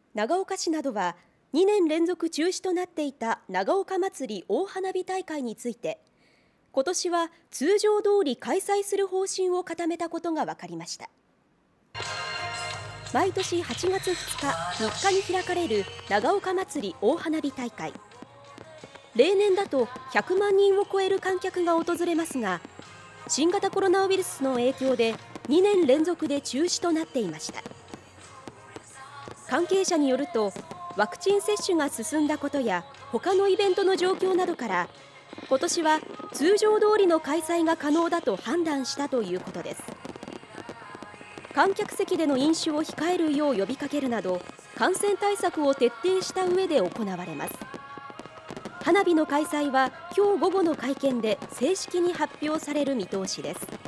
長岡市などは2年連続中止となっていた長岡まつり大花火大会について、今年は通常通り開催する方針を固めたことが分かりました。毎年8月2日、3日に開かれる長岡まつり大花火大会。例年だと100万人を超える観客が訪れますが、新型コロナウイルスの影響で2年連続で中止となっていました。関係者によると、ワクチン接種が進んだことや他のイベントの状況などから今年は通常通りの開催が可能だと判断したということです。観客席での飲酒を控えるよう呼びかけるなど、感染対策を徹底した上で行われます。花火の開催は今日午後の会見で正式に発表される見通しです。